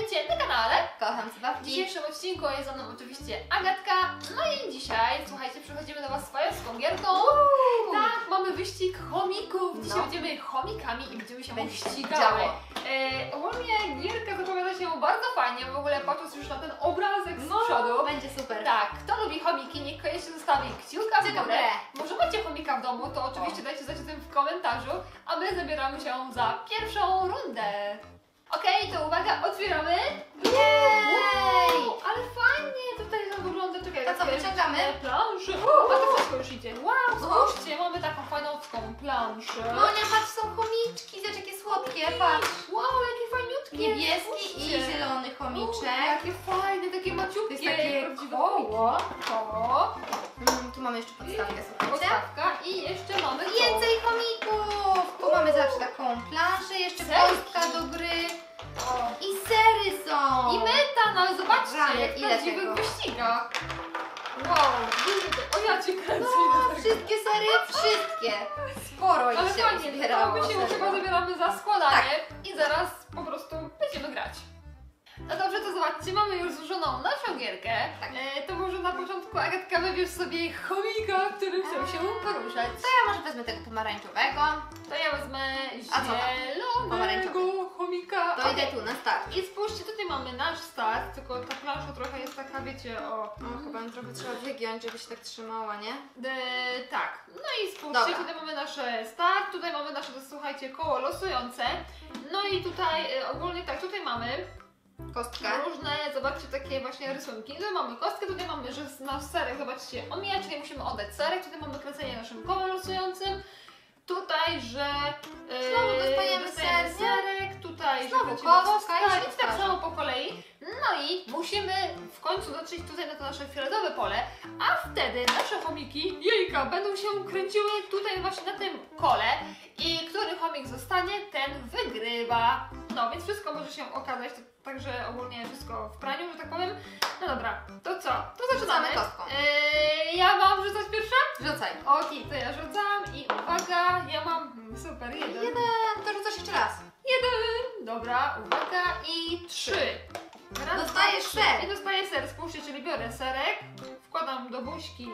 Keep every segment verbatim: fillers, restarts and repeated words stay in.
Witajcie na kanale Kocham Zabawki. W dzisiejszym odcinku jest ze mną oczywiście Agatka. No i dzisiaj, słuchajcie, przychodzimy do Was z fajowską gierką. Uuu. Tak, mamy wyścig chomików. Dzisiaj No. będziemy chomikami i będziemy się Będzie się ścigały. działo. E, ogólnie gierka zapowiada się bardzo fajnie, w ogóle patrząc już na ten obrazek z No, przodu. będzie super. Tak, kto lubi chomiki, niech koniecznie zostawi kciuka w Kciuka w górę. górę. Może macie chomika w domu, to oczywiście O. dajcie znać o tym w komentarzu, a my zabieramy się za pierwszą rundę. Okej, to uwaga, otwieramy. Jej! Wow, ale fajnie tutaj to wygląda. Czekaj, To co, takie wyciągamy? plansze. A to wszystko już idzie. Wow, zobaczcie, mamy taką fajnowską planszę. Monia, patrz, są chomiczki, zobacz jakie słodkie, patrz. Wow, jakie fajniutkie. Niebieski i Zobaczcie. zielony O, chomiczek. jakie fajne, takie To maciupkie. jest takie prawdziwe koło. Koło. Mm, tu mamy jeszcze podstawkę, słuchajcie. Podstawka i jeszcze mamy to. Więcej chomików! Tu mamy, zobacz, taką planszę, jeszcze Serki. kostka do gry. O. I sery są. I metan, ale zobaczcie, Rany, jak w ile prawdziwych tego? wyścigach. Wow, duży to- o ja Cię kręcę. No, wszystkie sery, wszystkie. Sporo ich Ale się fajnie, zbierało. to my się serio. chyba zabieramy za składanie i zaraz po prostu będziemy grać. No dobrze, to zobaczcie, mamy już złożoną naszą gierkę. Tak. E, to może na początku, Agatka, wybierz sobie chomika, którym chcą się poruszać. To ja może wezmę tego pomarańczowego. To ja wezmę A co tam? zielonego Pomarańczowy. chomika. To idę tu na start. I spójrzcie, tutaj mamy nasz start, tylko ta plansza trochę jest taka, wiecie, o... No, chyba mi trochę trzeba wygiąć, żeby się tak trzymała, nie? E, tak, no i spójrzcie, Dobra. tutaj mamy nasze start, tutaj mamy nasze, to, słuchajcie, koło losujące. No i tutaj e, ogólnie tak, tutaj mamy Kostka. różne, zobaczcie, takie właśnie rysunki. Tutaj mamy kostkę, tutaj mamy, że nasz serek, zobaczcie, omija, czyli musimy oddać serek, tutaj mamy kręcenie naszym kołem losującym. Tutaj, że e, Znowu dostajemy dostajemy ser, nie? serek, tutaj, Znowu że kręcimy kostka i się i tak powtarza. samo po kolei. No i musimy w końcu dotrzeć tutaj na to nasze fioletowe pole, a wtedy nasze chomiki, jejka, będą się kręciły tutaj właśnie na tym kole i który chomik zostanie, ten wygrywa. No więc wszystko może się okazać, to, także ogólnie wszystko w praniu, że tak powiem. No dobra, to co? To zaczynamy. Rzucamy kostką. Eee, ja mam rzucać pierwsza? Rzucaj. Okej, to ja rzucam i uwaga, ja mam mm, super, jeden. Jeden. To rzucasz jeszcze raz. Jeden. Dobra, uwaga i trzy. Raz, Dostajesz dwa, trzy. ser. I dostaję ser, spójrzcie, czyli biorę serek, wkładam do buźki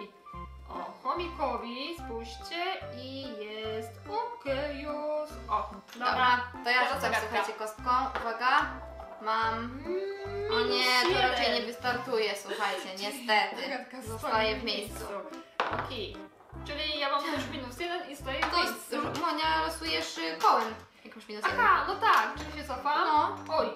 o chomikowi, spójrzcie i jest okej już. O, dobra. Dobra. To ja Teraz rzucam, Agatka. słuchajcie, kostką. Uwaga. Mam. Mm, O nie, to minus raczej jeden. nie wystartuje, słuchajcie, niestety. Agatka stoi Zostaje w miejscu. Okej, czyli ja mam też minus jeden i stoję w To jest, miejscu. Monia, losujesz y, kołem. Jak masz minus jeden. Aha, no tak, czyli się cofam. No. Oj.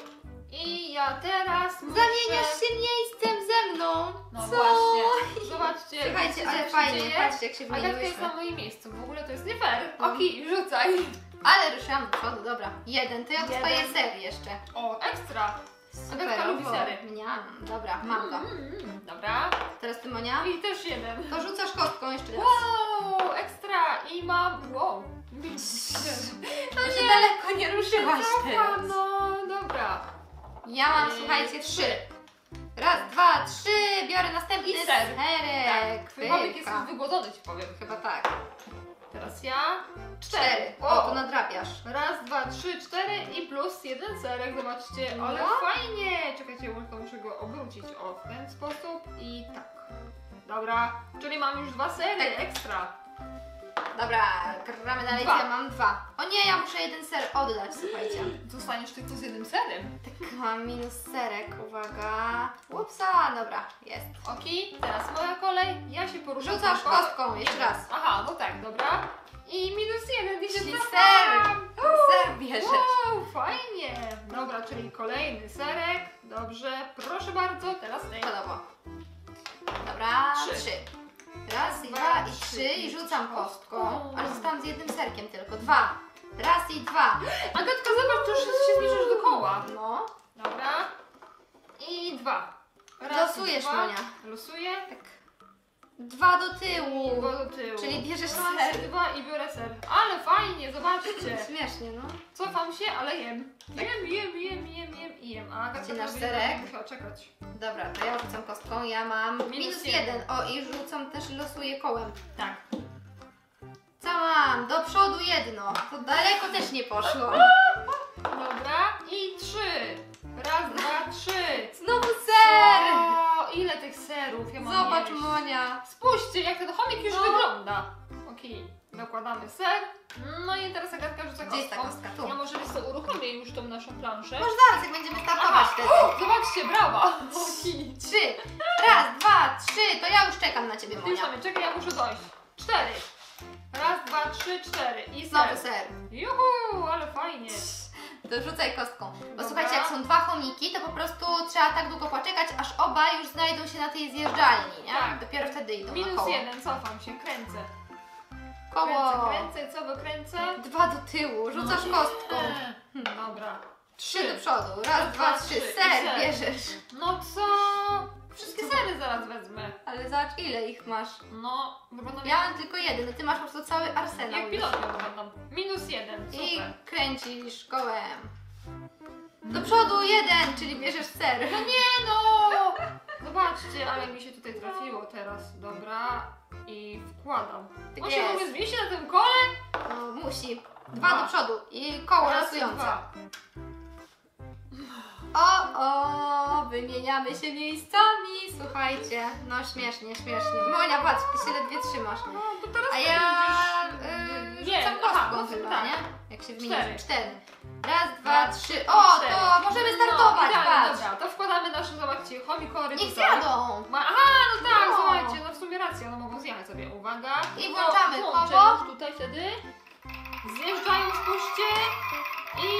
I ja teraz muszę... Zamieniasz się miejscem ze mną. No Co? właśnie. Zobaczcie. Słuchajcie, widzicie, ale jak się fajnie, dzieje? patrzcie jak się Agatka jest na wymieniłyśmy. moim miejscu. W ogóle to jest nie fair. No. Okej, rzucaj. Ale ruszyłam do przodu, dobra. Jeden, to ja Jeden. dostaję ser jeszcze. O, ekstra. Agatka lubi Superowo. sery. Mniam, dobra, mam go. Mm, mm, dobra. Teraz ty, Monia? I też jeden. To rzucasz kostką jeszcze raz. Wow, ekstra. I mam... Wow. To się daleko nie ruszyłaś Cofam, teraz. no dobra. Ja mam, Yy, słuchajcie, trzy. Raz, dwa, trzy, biorę następny I ser. serek. Tak, twój chomik jest Pyka. wygłodzony, ci powiem. Chyba tak. Teraz ja. Cztery. O, to nadrabiasz. Raz, dwa, trzy, cztery i plus jeden serek, zobaczcie, ale No. fajnie! Czekajcie, tylko muszę go obrócić o w ten sposób i tak. Dobra, czyli mam już dwa sery, Tak. ekstra. Dobra, gramy dalej, Dwa. ja mam dwa. O nie, ja muszę jeden ser oddać, słuchajcie. Zostaniesz tylko z jednym serem. Tak, mam minus serek, uwaga. Upsa, dobra, jest. Okej, teraz moja kolej, ja się poruszam. Rzucasz tylko- kostką, jeszcze Jeden. raz. Aha, no tak, dobra. I minus jeden, i się Czyli cofam. ser. Ser bierzesz. Wow, fajnie. Dobra, czyli kolejny serek. Dobrze, proszę bardzo, teraz ty. Przykładowo. Dobra, Trzy. trzy. Raz, i Dwa, dwa, i trzy. trzy i rzucam kostką. O. Ale zostałam z jednym serkiem tylko. Dwa. Raz i dwa. Agatka, zobacz, to już się zbliżasz do koła. No. Dobra. I dwa. Losujesz, dwa. Monia. Losuję. Tak. Dwa do tyłu. Dwa do tyłu. Czyli bierzesz Raz, ser. dwa i biorę ser. Ale fajnie, zobaczcie. Śmiesznie, no. Cofam się, ale jem. Jem, jem, jem, jem, jem i jem. A Agatka Wcinasz będzie serek? musiała czekać. Dobra, to ja rzucam kostką. Ja mam minus, Minus jeden. jeden. O, i rzucam też, losuję kołem. Tak. Co mam? Do przodu jedno. To daleko też nie poszło. Dobra. I trzy. Raz, dwa, serów ja mam Zobacz, jeść. Monia. Spójrzcie, jak ten chomik już No. wygląda. Okej, dokładamy ser. No i teraz Agatka rzuca Gdzie jest ta kostką. kostka? Tu. Ja może wiesz co, uruchomię już tą naszą planszę. Może zaraz, jak będziemy startować Aha, wtedy. o, zobaczcie, brawa! Okej. Trzy. Raz, dwa, trzy. To ja już czekam na ciebie, Już Monia. mamy, czekaj, ja muszę dojść. Cztery. Raz, dwa, trzy, cztery. I Znowu ser. ser. Juhu, ale fajnie. To rzucaj kostką. Bo Dobra. słuchajcie, jak są dwa chomiki, to po prostu trzeba tak długo poczekać, aż oba już znajdą się na tej zjeżdżalni, nie? Tak. Dopiero wtedy idą na Minus koło. jeden, cofam się, kręcę. Koło. Kręcę, kręcę, co wykręcę? Dwa do tyłu, rzucasz No. kostką. Eee, Dobra. Trzy do przodu. Raz, dwa, trzy. trzy. Ser I ser. bierzesz. No co? Wszystkie sery zaraz wezmę. Ale zobacz, ile ich masz. No, wyglądam Ja mam tylko jeden, a ty masz po prostu cały arsenał. jak już. pilot wyglądam. Minus jeden, I super. kręcisz kołem. Do przodu jeden, czyli bierzesz ser. No nie no! Zobaczcie, ale mi się tutaj trafiło teraz. Dobra. I wkładam. Tak On się jest. w ogóle zmieści na tym kole? No, musi. Dwa Dwa. do przodu i koło Raz i losujące. dwa. O, o, wymieniamy się miejscami. Słuchajcie, no śmiesznie, śmiesznie. Monia, patrz, ty się ledwie trzymasz. No, bo teraz A ja kręcisz. yy, Nie, rzucam aha, kostką no chyba, tak. nie? Jak się Cztery. wymienisz. Cztery. Raz, dwa, trzy. O, Cztery. to możemy startować, no, idealnie, patrz. Dobra, to wkładamy nasze, zobaczcie, chomikory Niech tutaj. zjadą. Ma, aha, no tak, No. słuchajcie, no w sumie racja, no mogą zjechać sobie, uwaga. I No, włączamy włączę koło. już tutaj wtedy. Zjeżdżają, spójrzcie. I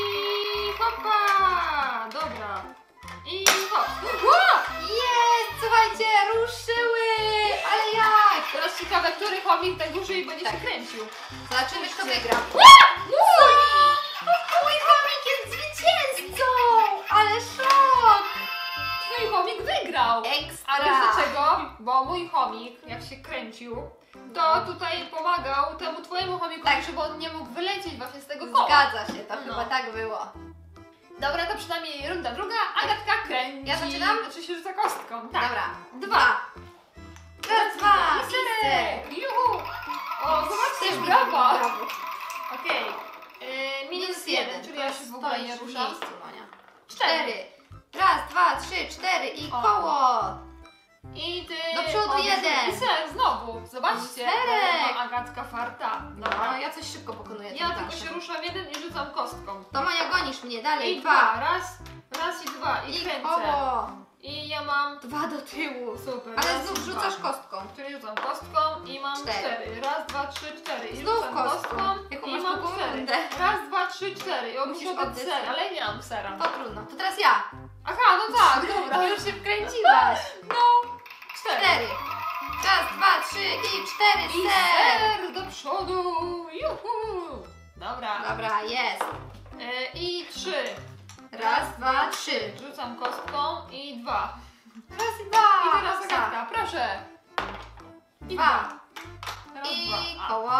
hopa, dobra. I hop. Ła! Jest, słuchajcie, ruszyły. Ale jak? Teraz ciekawe, który chomik tak dłużej będzie się Tak. kręcił. Zobaczymy, kto wygra. Co? Mój chomik jest zwycięzcą! Ale szok! Twój chomik wygrał. Ekstra! Ale wiesz dlaczego? Bo mój chomik, jak się kręcił, to tutaj pomagał temu twojemu chomikowi, Tak. żeby on nie mógł wylecieć właśnie z tego koła. Zgadza się, to No. chyba tak było. Dobra, to przynajmniej runda druga. Agatka kręci. Ja zaczynam? Znaczy się rzuca kostką. Tak. Dobra. Dwa. Raz, dwa. I serek. Juhu. O, Też zobaczcie, mi brawa. brawo. Okej. Yy, minus jeden, czyli ja się w ogóle nie Stoisz w ruszam. miejscu, Monia. Cztery. Cztery. Raz, dwa, trzy, cztery i O. koło. I ty... Do przodu o, jeden. I ser, znowu. Zobaczcie. Serek. Ma Agatka farta. No, Dobra. ja coś szybko pokonuję. Ja tą tylko planszę. się ruszam jeden i rzucam kostką. To Monia, gonisz mnie, dalej. I dwa. dwa. Raz, raz i dwa. I, I kręcę. koło. I ja mam... Dwa do tyłu. Super. Ale raz znów i rzucasz dwa. kostką. Czyli rzucam kostką i mam Cztery. cztery. Raz, dwa, trzy, cztery. I Znów rzucam kostką. Jaką i masz mam długą cztery. rundę. Raz, dwa, trzy, cztery. I on Musisz musi oddać oddać ser, ser. ale nie mam sera. To trudno. To teraz ja. Aha, no tak, dobra. To już się wkręciłaś. No, cztery. Cztery. Raz, dwa, trzy i cztery. I Ser. ser do przodu. Juhu. Dobra. Dobra, jest. Y, I trzy. Raz, dwa, trzy. Rzucam kostką i dwa. Raz i dwa. I teraz Kasa. Agatka, proszę. I Dwa. Raz, I dwa. A. koło.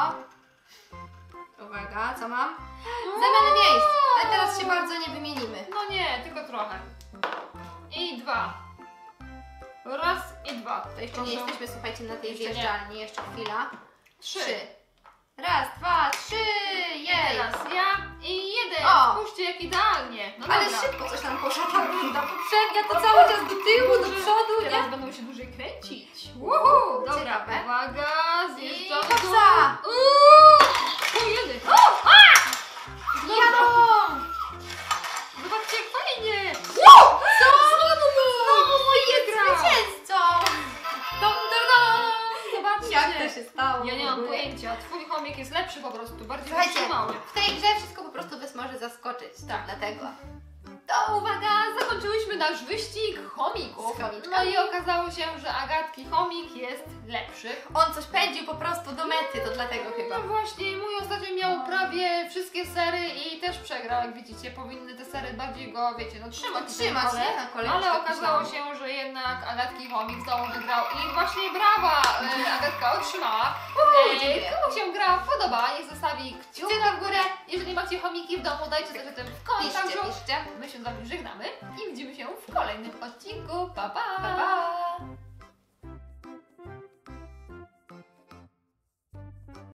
Uwaga, co mam? Zamiany miejsc. Ale teraz się bardzo nie wymienimy. No nie, tylko trochę. I dwa. Raz i dwa. To jeszcze nie Proszę. jesteśmy, słuchajcie, na tej Jeszcze nie. zjeżdżalni. Jeszcze chwila. Trzy. Trzy. Raz, dwa, trzy. I Jej. teraz ja i jeden. O. Spójrzcie jak idealnie. No Ale dobra. szybko coś tam poszła ta runda poprzednia, to cały czas do tyłu, do przodu, Teraz nie? będą się dłużej kręcić. Uhu, dobra, Ciekawe. uwaga, I zjeżdżam tu. hopsa! Uuu, ojej. O, a! Jadą! Zobaczcie jak fajnie. Co? Znowu Znowu mój jest wygrał. zwycięzcą! Dom, dom, dom. Zobaczcie. Jak to się stało? Ja nie w mam ogóle? pojęcia. Twój chomik jest lepszy po prostu, bardziej Słuchajcie, wytrzymały. w tej grze wszystko po prostu was może zaskoczyć. Tak. Dlatego. To uwaga, zakończyliśmy nasz wyścig chomików. Z chomiczkami. No i okazało się, że Agatki chomik jest lepszy. On coś pędził po prostu do mety, to dlatego chyba. No właśnie, mój ostatnio miał prawie wszystkie sery i też przegrał, jak widzicie. Powinny te sery bardziej go, wiecie, no trzymać. No, trzymać, w tej kole. nie? Na kole Ale tak okazało myślałam. się, że jednak Agatki chomik znowu wygrał i właśnie brawa e, Agatka otrzymała. Uuu, E, dziękuję. komu się gra podoba, niech zostawi kciuka w górę. Jeżeli macie chomiki w domu, dajcie coś o tym w komentarzu. Piszcie, piszcie. My się z wami żegnamy i widzimy się w kolejnym odcinku. Pa, pa! Pa, pa.